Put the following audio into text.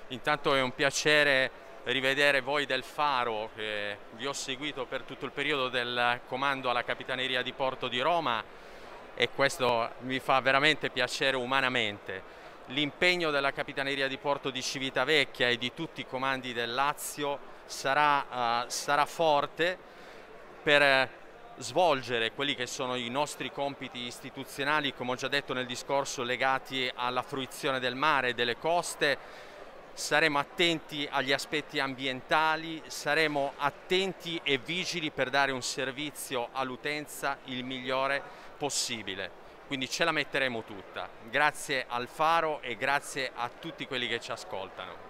Intanto è un piacere rivedere voi del Faro, che vi ho seguito per tutto il periodo del comando alla Capitaneria di Porto di Roma, e questo mi fa veramente piacere umanamente. L'impegno della Capitaneria di Porto di Civitavecchia e di tutti i comandi del Lazio sarà forte per svolgere quelli che sono i nostri compiti istituzionali, come ho già detto nel discorso, legati alla fruizione del mare e delle coste. Saremo attenti agli aspetti ambientali, saremo attenti e vigili per dare un servizio all'utenza il migliore possibile. Quindi ce la metteremo tutta. Grazie al Faro e grazie a tutti quelli che ci ascoltano.